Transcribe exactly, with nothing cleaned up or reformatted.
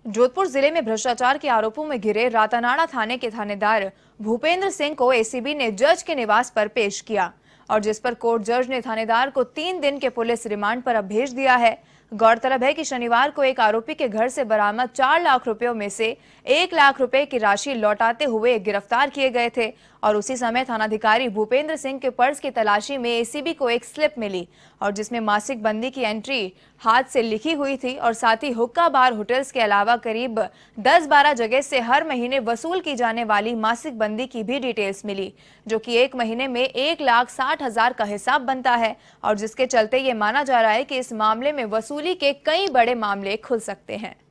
जोधपुर जिले में भ्रष्टाचार के आरोपों में घिरे रातानाड़ा थाने के थानेदार भूपेंद्र सिंह को एसीबी ने जज के निवास पर पेश किया और जिस पर कोर्ट जज ने थानेदार को तीन दिन के पुलिस रिमांड पर अब भेज दिया है। गौरतलब है कि शनिवार को एक आरोपी के घर से बरामद चार लाख रुपयों में से एक लाख रुपए की राशि लौटाते हुए गिरफ्तार किए गए थे और उसी समय थानाधिकारी भूपेंद्र सिंह के पर्स की तलाशी में एसीबी को एक स्लिप मिली और जिसमें मासिक बंदी की एंट्री हाथ से लिखी हुई थी और साथ ही हुक्का बार होटल्स के अलावा करीब दस बारह जगह से हर महीने वसूल की जाने वाली मासिक बंदी की भी डिटेल्स मिली, जो कि एक महीने में एक लाख साठ हजार का हिसाब बनता है और जिसके चलते ये माना जा रहा है कि इस मामले में वसूली के कई बड़े मामले खुल सकते हैं।